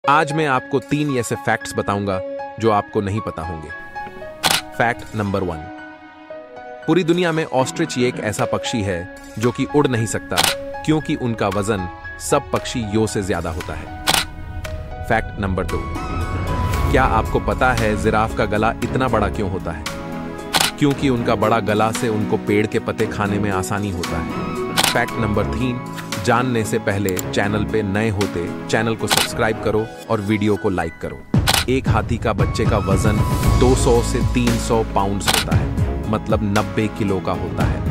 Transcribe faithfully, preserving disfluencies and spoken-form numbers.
आज मैं आपको तीन ऐसे फैक्ट्स बताऊंगा जो आपको नहीं पता होंगे। फैक्ट नंबर वन, पूरी दुनिया में ऑस्ट्रिच एक ऐसा पक्षी है जो कि उड़ नहीं सकता क्योंकि उनका वजन सब पक्षियों से ज्यादा होता है। फैक्ट नंबर दो, क्या आपको पता है जिराफ का गला इतना बड़ा क्यों होता है? क्योंकि उनका बड़ा गला से उनको पेड़ के पत्ते खाने में आसानी होता है। फैक्ट नंबर तीन, जानने से पहले चैनल पे नए होते चैनल को सब्सक्राइब करो और वीडियो को लाइक करो। एक हाथी का बच्चे का वजन दो सौ से तीन सौ पाउंड्स होता है, मतलब नब्बे किलो का होता है।